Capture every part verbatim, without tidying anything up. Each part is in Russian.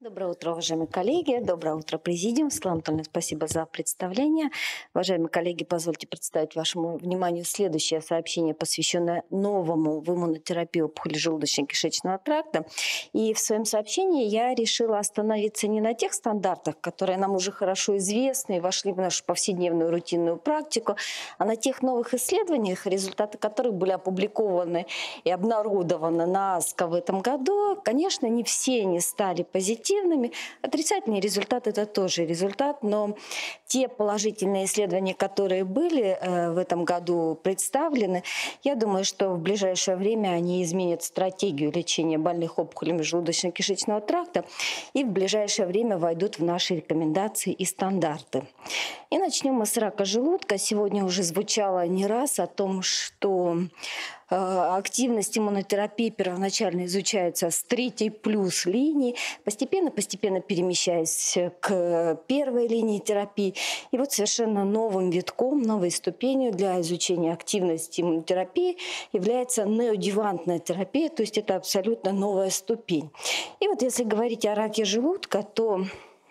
Доброе утро, уважаемые коллеги. Доброе утро, президиум. Светлана Анатольевна, спасибо за представление. Уважаемые коллеги, позвольте представить вашему вниманию следующее сообщение, посвященное новому в иммунотерапии опухоли желудочно-кишечного тракта. И в своем сообщении я решила остановиться не на тех стандартах, которые нам уже хорошо известны и вошли в нашу повседневную рутинную практику, а на тех новых исследованиях, результаты которых были опубликованы и обнародованы на АСКО в этом году. Конечно, не все они стали позитивными. Отрицательный результат – это тоже результат, но те положительные исследования, которые были э, в этом году представлены, я думаю, что в ближайшее время они изменят стратегию лечения больных опухолями желудочно-кишечного тракта и в ближайшее время войдут в наши рекомендации и стандарты. И начнем мы с рака желудка. Сегодня уже звучало не раз о том, что активность иммунотерапии первоначально изучается с третьей плюс линии, постепенно-постепенно перемещаясь к первой линии терапии. И вот совершенно новым витком, новой ступенью для изучения активности иммунотерапии является неоадъювантная терапия, то есть это абсолютно новая ступень. И вот если говорить о раке желудка, то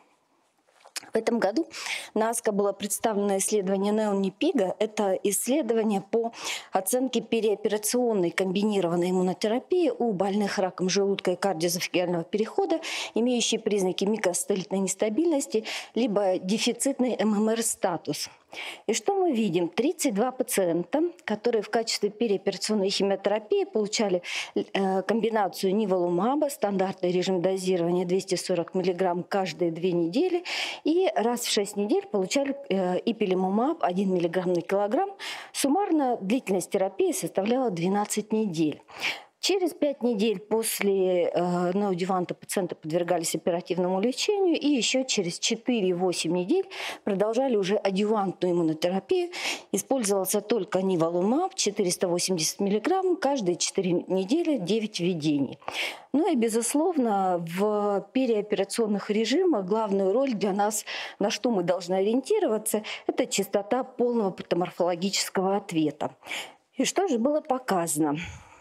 в этом году на АСКО было представлено исследование неонипига. Это исследование по оценке переоперационной комбинированной иммунотерапии у больных раком желудка и кардиоэзофагеального перехода, имеющие признаки микростелитной нестабильности, либо дефицитный эм эм эр-статус. И что мы видим? тридцать два пациента, которые в качестве переоперационной химиотерапии получали э, комбинацию ниволумаба, стандартный режим дозирования двести сорок миллиграмм каждые две недели, и раз в шесть недель получали э, ипилимумаб один миллиграмм на килограмм. Суммарно длительность терапии составляла двенадцать недель. Через пять недель после э, неоадъюванта пациенты подвергались оперативному лечению, и еще через четыре-восемь недель продолжали уже адъювантную иммунотерапию. Использовался только ниволумаб четыреста восемьдесят миллиграмм каждые четыре недели, девять введений. Ну и, безусловно, в переоперационных режимах главную роль для нас, на что мы должны ориентироваться, это частота полного патоморфологического ответа. И что же было показано?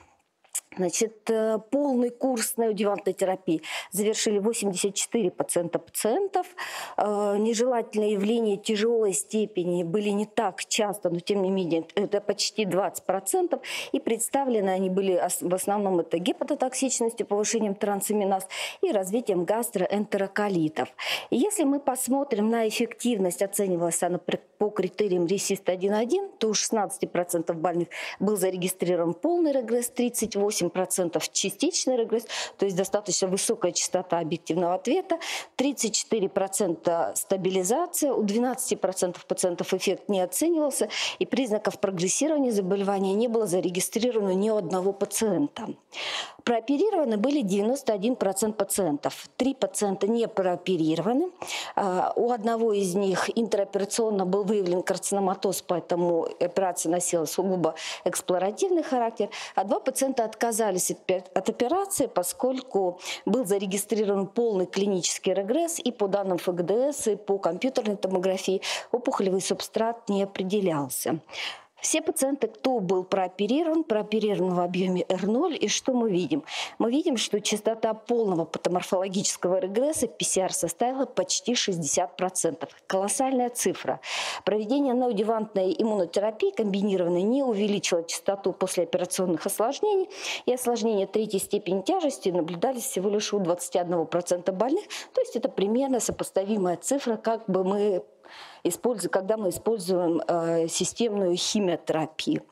Значит, полный курс неоадъювантной терапии завершили восемьдесят четыре процента пациентов. Нежелательные явления тяжелой степени были не так часто, но тем не менее это почти двадцать процентов. И представлены они были в основном это гепатотоксичностью, повышением трансаминаз и развитием гастроэнтероколитов. И если мы посмотрим на эффективность, оценивалась она по критериям ресист один точка один, то у шестнадцати процентов больных был зарегистрирован полный регресс, тридцать восемь процентов частичный регресс, то есть достаточно высокая частота объективного ответа, тридцать четыре процента стабилизация, у двенадцати процентов пациентов эффект не оценивался, и признаков прогрессирования заболевания не было зарегистрировано ни у одного пациента. Прооперированы были девяносто один процент пациентов, три пациента не прооперированы, у одного из них интраоперационно был выявлен карциноматоз, поэтому операция носила сугубо эксплоративный характер, а два пациента отказались от операции, поскольку был зарегистрирован полный клинический регресс, и по данным эф гэ дэ эс, и по компьютерной томографии опухолевый субстрат не определялся. Все пациенты, кто был прооперирован, прооперирован в объеме эр ноль. И что мы видим? Мы видим, что частота полного патоморфологического регресса пи си ар составила почти шестьдесят процентов. Колоссальная цифра. Проведение неоадъювантной иммунотерапии комбинированной не увеличило частоту послеоперационных осложнений, и осложнения третьей степени тяжести наблюдались всего лишь у двадцати одного процента больных. То есть это примерно сопоставимая цифра, как бы мы используем, когда мы используем э, системную химиотерапию.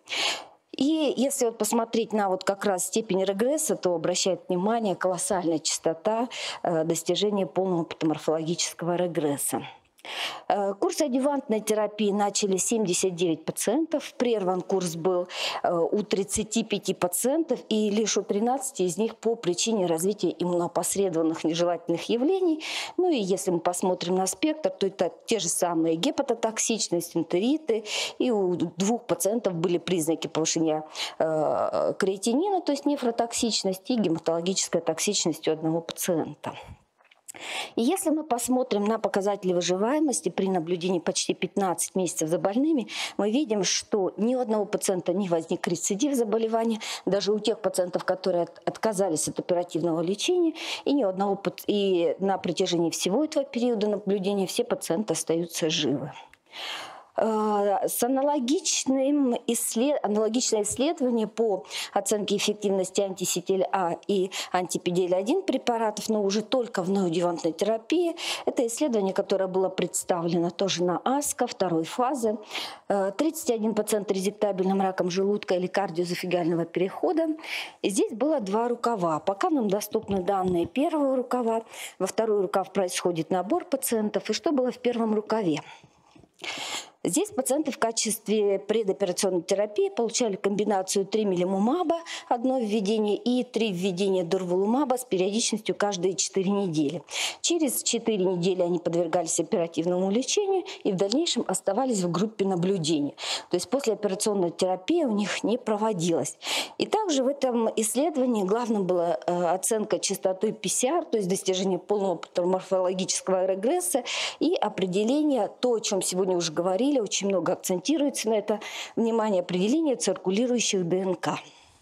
И если вот посмотреть на вот как раз степень регресса, то обращает внимание колоссальная частота э, достижения полного патоморфологического регресса. Курс адъювантной терапии начали семьдесят девять пациентов, прерван курс был у тридцати пяти пациентов, и лишь у тринадцати из них по причине развития иммуноопосредованных нежелательных явлений. Ну и если мы посмотрим на спектр, то это те же самые гепатотоксичность, энтериты, и у двух пациентов были признаки повышения э, креатинина, то есть нефротоксичность, и гематологическая токсичность у одного пациента. И если мы посмотрим на показатели выживаемости при наблюдении почти пятнадцати месяцев за больными, мы видим, что ни у одного пациента не возник рецидив заболевания, даже у тех пациентов, которые отказались от оперативного лечения, и ни у одного, и на протяжении всего этого периода наблюдения все пациенты остаются живы. С аналогичным исслед... аналогичное исследование по оценке эффективности анти-си ти эл а и анти-пи ди эл один препаратов, но уже только в неоадъювантной терапии. Это исследование, которое было представлено тоже на АСКО второй фазы. тридцать один пациент с резектабельным раком желудка или кардиоэзофагеального перехода. И здесь было два рукава. Пока нам доступны данные первого рукава. Во второй рукав происходит набор пациентов. И что было в первом рукаве? Здесь пациенты в качестве предоперационной терапии получали комбинацию тримелимумаба, одно введение, и три введения дурвалумаба с периодичностью каждые четыре недели. Через четыре недели они подвергались оперативному лечению и в дальнейшем оставались в группе наблюдения. То есть послеоперационная терапия у них не проводилась. И также в этом исследовании главным была оценка частоты пи си ар, то есть достижение полного патоморфологического регресса и определение, то, о чем сегодня уже говорили, очень много акцентируется на это внимание, определение циркулирующих ДНК.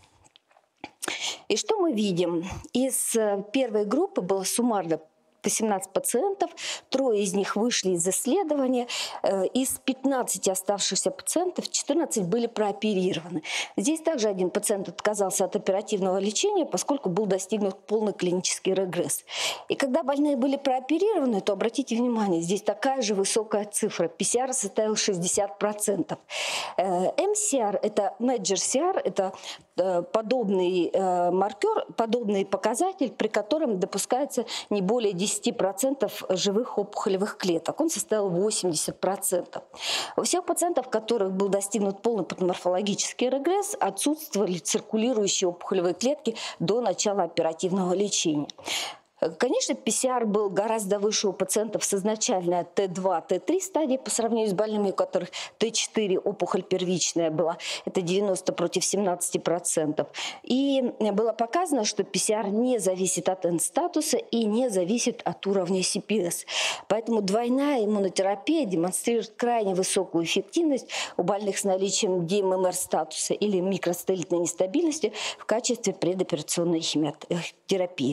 И что мы видим? Из первой группы было суммарно восемнадцать пациентов, трое из них вышли из исследования. Из пятнадцати оставшихся пациентов четырнадцать были прооперированы. Здесь также один пациент отказался от оперативного лечения, поскольку был достигнут полный клинический регресс. И когда больные были прооперированы, то обратите внимание, здесь такая же высокая цифра. пи си ар составил шестьдесят процентов. эм си ар, это Major си ар, это подобный маркер, подобный показатель, при котором допускается не более десяти процентов живых опухолевых клеток. Он составил восемьдесят процентов. У всех пациентов, у которых был достигнут полный патоморфологический регресс, отсутствовали циркулирующие опухолевые клетки до начала оперативного лечения. Конечно, пи си ар был гораздо выше у пациентов с изначально тэ два, тэ три стадии по сравнению с больными, у которых тэ четыре опухоль первичная была. Это девяносто против семнадцати процентов. И было показано, что пи си ар не зависит от эн-статуса и не зависит от уровня си пи эс. Поэтому двойная иммунотерапия демонстрирует крайне высокую эффективность у больных с наличием ди эм эм эр-статуса или микросателлитной нестабильности в качестве предоперационной химиотерапии.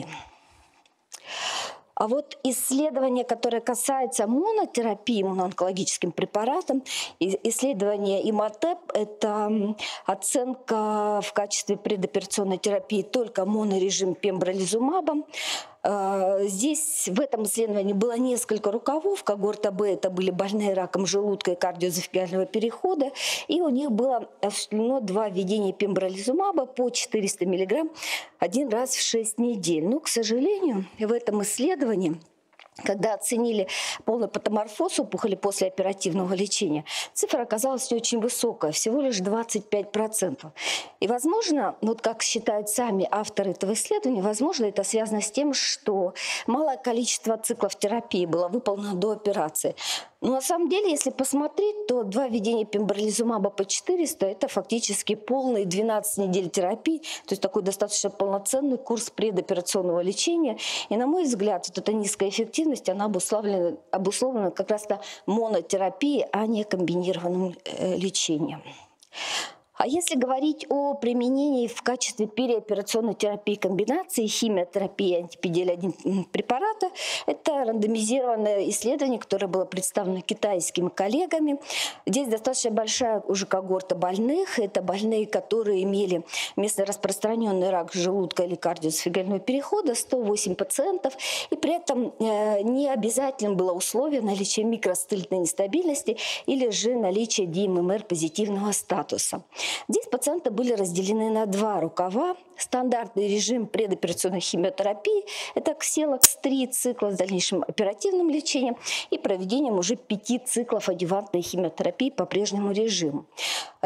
А вот исследование, которое касается монотерапии иммуноонкологическим препаратом, исследование ИМАТЭП, это оценка в качестве предоперационной терапии только монорежим пембролизумабом. Здесь в этом исследовании было несколько рукавов. Когорта Б — это были больные раком желудка и кардиоэзофагеального перехода. И у них было осуществлено два введения пембролизумаба по четыреста миллиграмм один раз в шесть недель. Но, к сожалению, в этом исследовании, когда оценили полный патоморфоз опухоли после оперативного лечения, цифра оказалась не очень высокая, всего лишь двадцать пять процентов. И, возможно, вот как считают сами авторы этого исследования, возможно, это связано с тем, что малое количество циклов терапии было выполнено до операции. Но на самом деле, если посмотреть, то два введения пембролизумаба по четыреста – это фактически полные двенадцать недель терапии, то есть такой достаточно полноценный курс предоперационного лечения. И, на мой взгляд, вот эта низкая эффективность, она обусловлена, обусловлена как раз-то монотерапией, а не комбинированным э, лечением. А если говорить о применении в качестве переоперационной терапии комбинации химиотерапии и анти-пи ди эл один препарата, это рандомизированное исследование, которое было представлено китайскими коллегами. Здесь достаточно большая уже когорта больных. Это больные, которые имели местно распространенный рак желудка или кардиоэзофагеального перехода, сто восемь пациентов. И при этом не обязательным было условие наличия микросателлитной нестабильности или же наличия ди эм эм эр-позитивного статуса. Здесь пациенты были разделены на два рукава. Стандартный режим предоперационной химиотерапии – это кселокс три цикла с дальнейшим оперативным лечением и проведением уже пяти циклов адъювантной химиотерапии по прежнему режиму.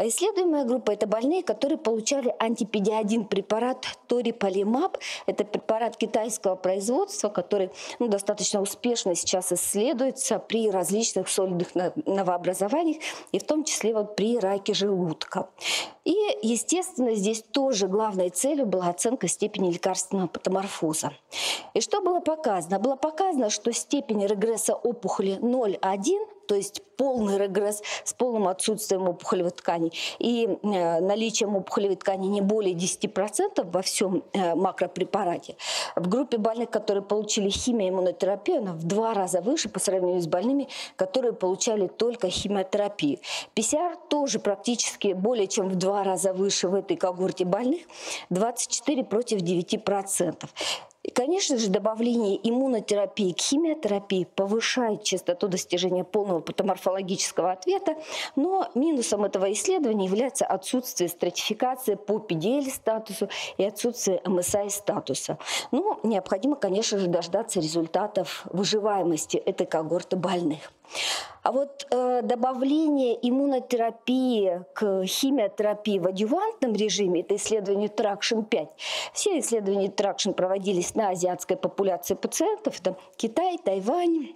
А исследуемая группа – это больные, которые получали антипедиадин препарат торипалимаб. Это препарат китайского производства, который ну, достаточно успешно сейчас исследуется при различных сольных новообразованиях, и в том числе вот при раке желудка. И, естественно, здесь тоже главной целью была оценка степени лекарственного патоморфоза. И что было показано? Было показано, что степень регресса опухоли ноль целых одна десятая, то есть полный регресс с полным отсутствием опухолевой ткани и э, наличием опухолевой ткани не более десяти процентов во всем э, макропрепарате. В группе больных, которые получили химиоиммунотерапию, она в два раза выше по сравнению с больными, которые получали только химиотерапию. пи си ар тоже практически более чем в два раза выше в этой когорте больных, двадцать четыре против девяти процентов. И, конечно же, добавление иммунотерапии к химиотерапии повышает частоту достижения полного патоморфологического ответа, но минусом этого исследования является отсутствие стратификации по пи ди эл-статусу и отсутствие эм эс ай-статуса. Но необходимо, конечно же, дождаться результатов выживаемости этой когорты больных. А вот э, добавление иммунотерапии к химиотерапии в адъювантном режиме, это исследование тракшн пять. Все исследования тракшн проводились на азиатской популяции пациентов, это Китай, Тайвань,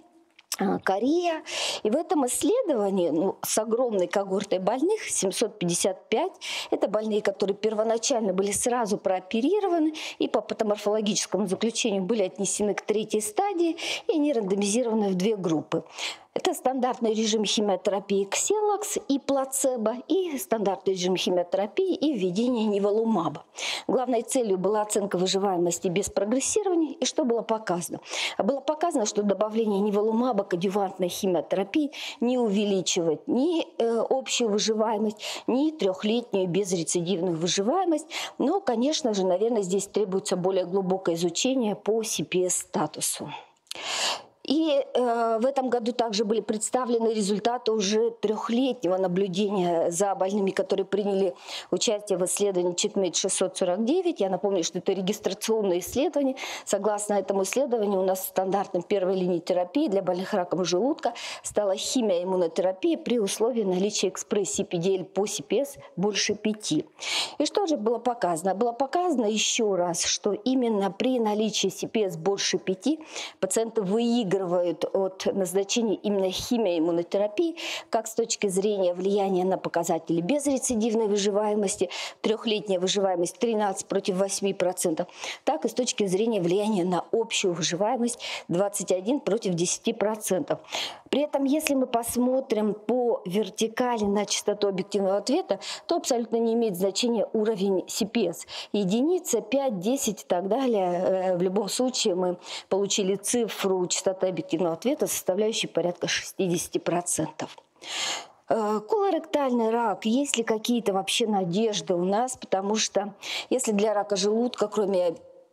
Корея. И в этом исследовании ну, с огромной когортой больных, семьсот пятьдесят пять, это больные, которые первоначально были сразу прооперированы и по патоморфологическому заключению были отнесены к третьей стадии, и они рандомизированы в две группы. Это стандартный режим химиотерапии ксилакс и плацебо, и стандартный режим химиотерапии и введение ниволумаба. Главной целью была оценка выживаемости без прогрессирования. И что было показано? Было показано, что добавление ниволумаба к адъювантной химиотерапии не увеличивает ни э, общую выживаемость, ни трехлетнюю безрецидивную выживаемость. Но, конечно же, наверное, здесь требуется более глубокое изучение по си пи эс-статусу. И э, в этом году также были представлены результаты уже трехлетнего наблюдения за больными, которые приняли участие в исследовании чекмейт шестьсот сорок девять. Я напомню, что это регистрационное исследование. Согласно этому исследованию, у нас стандартом первой линии терапии для больных раком желудка стала химиоиммунотерапия при условии наличия экспрессии пи ди эл по си пи эс больше пяти. И что же было показано? Было показано еще раз, что именно при наличии си пи эс больше пяти пациенты выигрывают от назначения именно химиоиммунотерапии, как с точки зрения влияния на показатели безрецидивной выживаемости, трехлетняя выживаемость тринадцать против восьми процентов, так и с точки зрения влияния на общую выживаемость двадцать один против десяти процентов. При этом, если мы посмотрим по вертикали на частоту объективного ответа, то абсолютно не имеет значения уровень си пи эс. Единица, пять, десять и так далее. В любом случае мы получили цифру частоты объективного ответа, составляющей порядка шестидесяти процентов. Колоректальный рак, есть ли какие-то вообще надежды у нас? Потому что если для рака желудка, кроме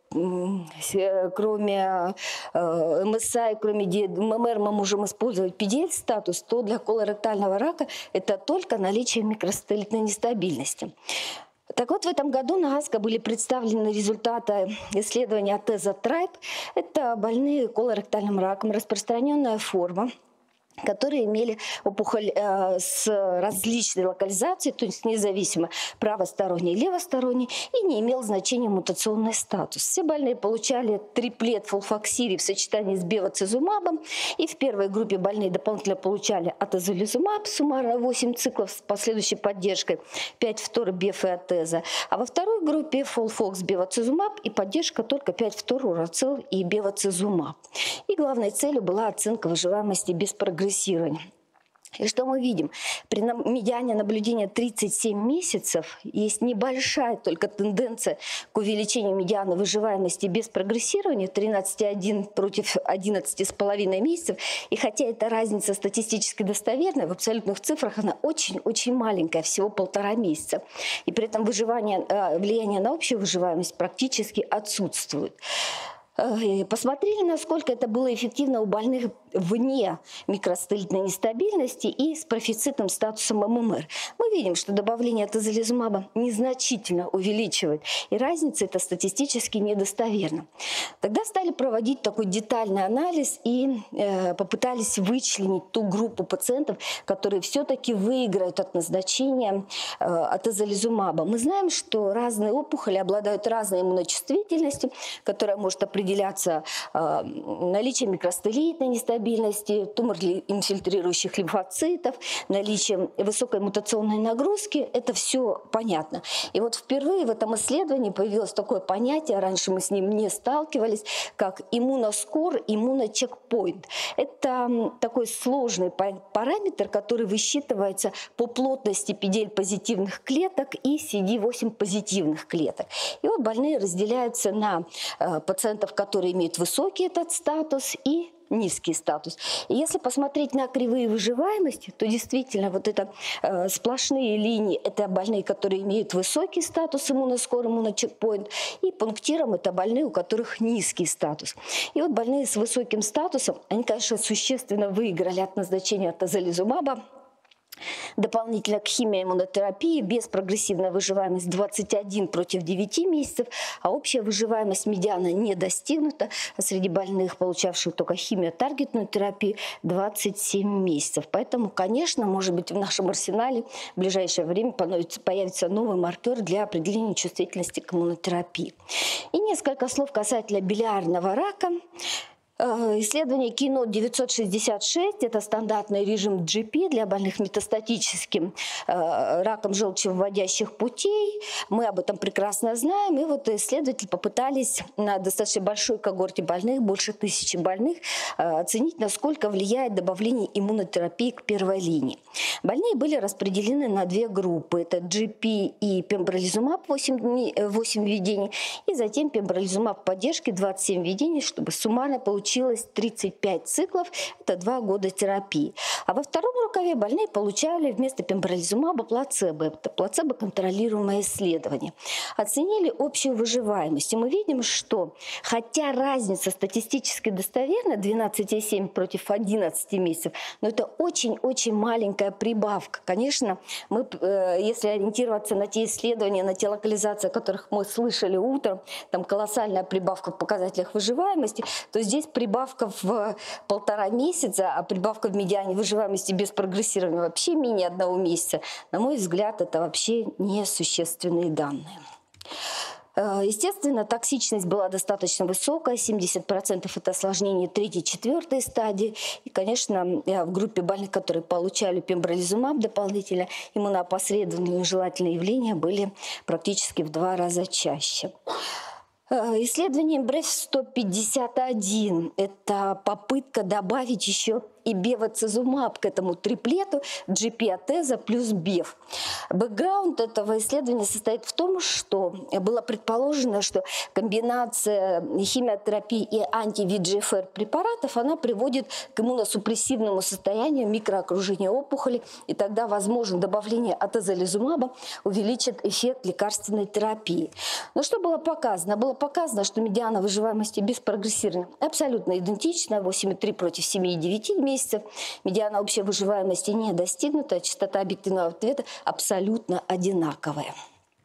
кроме эм эс ай, кроме эм эм эр мы можем использовать пи ди эл-статус, то для колоректального рака это только наличие микросателлитной нестабильности. Так вот, в этом году на АСКО были представлены результаты исследования Atezza-Tribe. Это больные колоректальным раком, распространенная форма, которые имели опухоль э, с различной локализацией, то есть независимо правосторонний и левосторонний, и не имел значения мутационный статус. Все больные получали триплет фолфоксири в сочетании с бевацизумабом, и в первой группе больные дополнительно получали атезолизумаб, суммарно восемь циклов с последующей поддержкой, пять втор беф и атеза, а во второй группе фолфокс бевацизумаб и поддержка только пять втор урацил и бевацизумаб. И главной целью была оценка выживаемости без прогрессирования. И что мы видим? При медиане наблюдения тридцать семь месяцев есть небольшая только тенденция к увеличению медианы выживаемости без прогрессирования тринадцать целых одна десятая против одиннадцати целых пяти десятых месяцев. И хотя эта разница статистически достоверная, в абсолютных цифрах она очень-очень маленькая, всего полтора месяца. И при этом выживание, влияние на общую выживаемость практически отсутствует. Э, Посмотрели, насколько это было эффективно у больных вне микростелитной нестабильности и с профицитным статусом ММР. Мы видим, что добавление тозолизумаба незначительно увеличивает, и разница эта статистически недостоверна. Тогда стали проводить такой детальный анализ и э, попытались вычленить ту группу пациентов, которые все-таки выиграют от назначения э, атозолизумаба. Мы знаем, что разные опухоли обладают разной иммуночувствительностью, которая может определяться э, наличием микростелитной нестабильности, тумор инфильтрирующих лимфоцитов, наличием высокой мутационной нагрузки. Это все понятно. И вот впервые в этом исследовании появилось такое понятие, раньше мы с ним не сталкивались, как иммуноскор, иммуночекпоинт. Это такой сложный параметр, который высчитывается по плотности пи ди эль-позитивных клеток и си ди восемь позитивных клеток. И вот больные разделяются на э, пациентов, которые имеют высокий этот статус, и низкий статус. И если посмотреть на кривые выживаемости, то действительно вот это э, сплошные линии – это больные, которые имеют высокий статус иммуноскор, иммуночекпоинт, и пунктиром – это больные, у которых низкий статус. И вот больные с высоким статусом, они, конечно, существенно выиграли от назначения тозолизумаба. Дополнительно к химиоиммунотерапии без прогрессивной выживаемости двадцать один против девяти месяцев, а общая выживаемость медиана не достигнута. А среди больных, получавших только химиотаргетную терапию, двадцать семь месяцев. Поэтому, конечно, может быть, в нашем арсенале в ближайшее время появится новый маркер для определения чувствительности к иммунотерапии. И несколько слов касательно билиарного рака. Исследование Keynote девятьсот шестьдесят шесть – это стандартный режим джи пи для больных метастатическим э, раком желчевыводящих путей. Мы об этом прекрасно знаем. И вот исследователи попытались на достаточно большой когорте больных, больше тысячи больных, э, оценить, насколько влияет добавление иммунотерапии к первой линии. Больные были распределены на две группы. Это джи пи и пембролизумаб восемь, восемь введений, и затем пембролизумаб поддержки двадцать семь введений, чтобы суммарно получить Получилось тридцать пять циклов, это два года терапии. А во втором рукаве больные получали вместо пембролизумаба плацебо. Это плацебо-контролируемое исследование. Оценили общую выживаемость. И мы видим, что хотя разница статистически достоверна, двенадцать и семь против одиннадцати месяцев, но это очень-очень маленькая прибавка. Конечно, мы, если ориентироваться на те исследования, на те локализации, о которых мы слышали утром, там колоссальная прибавка в показателях выживаемости, то здесь прибавка в полтора месяца, а прибавка в медиане выживаемости без прогрессирования вообще менее одного месяца, на мой взгляд, это вообще несущественные данные. Естественно, токсичность была достаточно высокая, семьдесят процентов это осложнение третьей-четвертой стадии. И, конечно, в группе больных, которые получали пембролизумаб дополнительно, иммуноопосредованные нежелательные явления были практически в два раза чаще. Исследование БРЕФ сто пятьдесят один – это попытка добавить еще и бевацизумаб к этому триплету джи пи-атеза плюс бев. Бэкграунд этого исследования состоит в том, что было предположено, что комбинация химиотерапии и анти-ви эйч эф ар препаратов она приводит к иммуносупрессивному состоянию микроокружения опухоли, и тогда, возможно, добавление атозолизумаба увеличит эффект лекарственной терапии. Но что было показано? Было показано, что медиана выживаемости без прогрессирования абсолютно идентична, восемь и три против семи и девяти месяцев. Медиана общей выживаемости не достигнута, частота объективного ответа абсолютно одинаковая.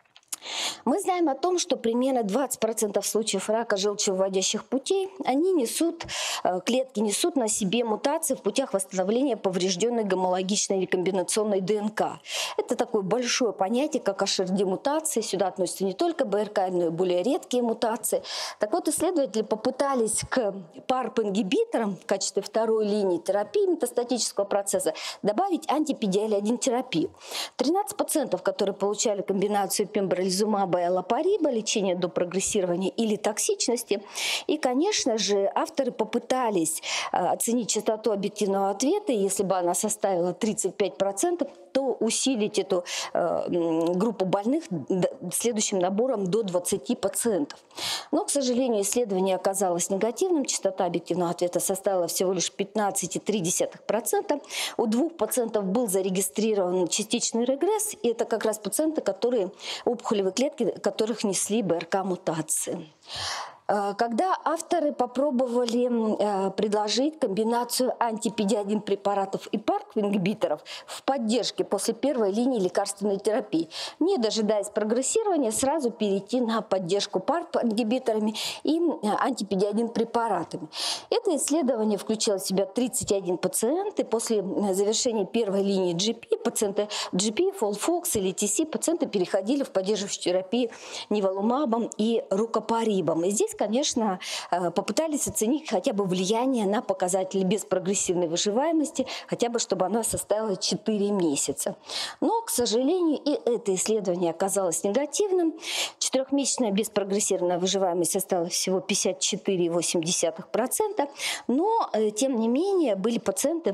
Мы знаем о том, что примерно двадцать процентов случаев рака желчевыводящих путей, они несут, клетки несут на себе мутации в путях восстановления поврежденной гомологичной рекомбинационной ДНК. Это такое большое понятие, как эйч эр ди-мутации. Сюда относятся не только бэ эр ка, но и более редкие мутации. Так вот, исследователи попытались к парп-ингибиторам в качестве второй линии терапии метастатического процесса добавить анти-пи ди эл один терапию. тринадцать пациентов, которые получали комбинацию пембролизумаба и олапариба, лечение до прогрессирования или токсичности. И, конечно же, авторы попытались оценить частоту объективного ответа, и если бы она составила тридцать пять процентов, то усилить эту э, группу больных следующим набором до двадцати пациентов. Но, к сожалению, исследование оказалось негативным. Частота объективного ответа составила всего лишь пятнадцать и три десятых процента. У двух пациентов был зарегистрирован частичный регресс, и это как раз пациенты, которые, опухолевые клетки, которых несли бэ эр ка-мутации. Когда авторы попробовали предложить комбинацию анти-пи ди один препаратов и парк-ингибиторов в поддержке после первой линии лекарственной терапии, не дожидаясь прогрессирования, сразу перейти на поддержку парк-ингибиторами и анти-пи ди один препаратами. Это исследование включило в себя тридцать один пациент, и после завершения первой линии джи пи, пациенты джи пи, Фолфокс или ти си, пациенты переходили в поддерживающую терапию ниволумабом и рукопарибом. И здесь, конечно, попытались оценить хотя бы влияние на показатели беспрогрессивной выживаемости, хотя бы чтобы она составила четыре месяца. Но, к сожалению, и это исследование оказалось негативным. Четырехмесячная беспрогрессивная выживаемость составила всего пятьдесят четыре и восемь десятых процента, но, тем не менее, были пациенты,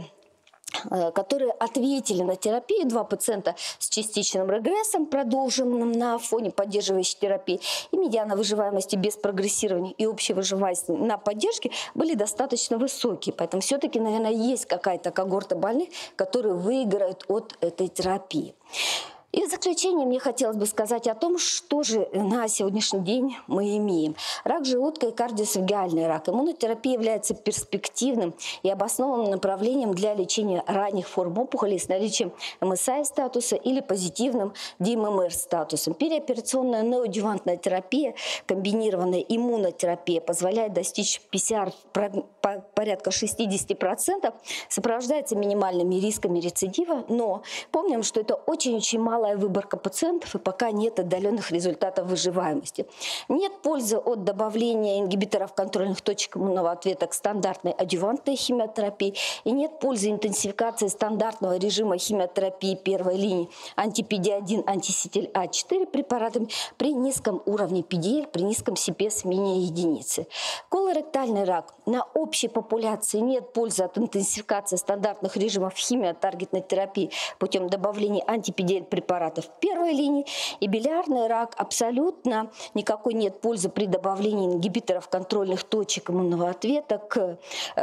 которые ответили на терапию, два пациента с частичным регрессом, продолженным на фоне поддерживающей терапии, и медиана выживаемости без прогрессирования и общей выживаемости на поддержке были достаточно высокие. Поэтому все-таки, наверное, есть какая-то когорта больных, которые выиграют от этой терапии. И в заключение мне хотелось бы сказать о том, что же на сегодняшний день мы имеем. Рак желудка и кардиоэсофагеальный рак. Иммунотерапия является перспективным и обоснованным направлением для лечения ранних форм опухолей с наличием эм эс ай-статуса или позитивным ди эм эм эр-статусом. Переоперационная неоадъювантная терапия, комбинированная иммунотерапия позволяет достичь пи си ар порядка шестидесяти процентов, сопровождается минимальными рисками рецидива, но помним, что это очень-очень мало выборка пациентов, и пока нет отдаленных результатов выживаемости. Нет пользы от добавления ингибиторов контрольных точек иммунного ответа к стандартной адъювантной химиотерапии, и нет пользы интенсификации стандартного режима химиотерапии первой линии анти-пи ди один, анти-си-ти-эл а четыре препаратами при низком уровне пи ди эл, при низком си пи эс менее единицы. Колоректальный рак. На общей популяции нет пользы от интенсификации стандартных режимов химиотаргетной терапии путем добавления анти-пи ди эл препаратов первой линии, и билиарный рак абсолютно никакой нет пользы при добавлении ингибиторов контрольных точек иммунного ответа к,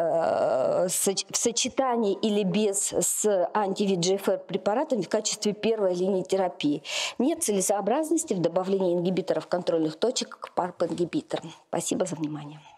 э, в сочетании или без с анти-ви эйч эф ар препаратами в качестве первой линии терапии. Нет целесообразности в добавлении ингибиторов контрольных точек к парп-ингибиторам. Спасибо за внимание.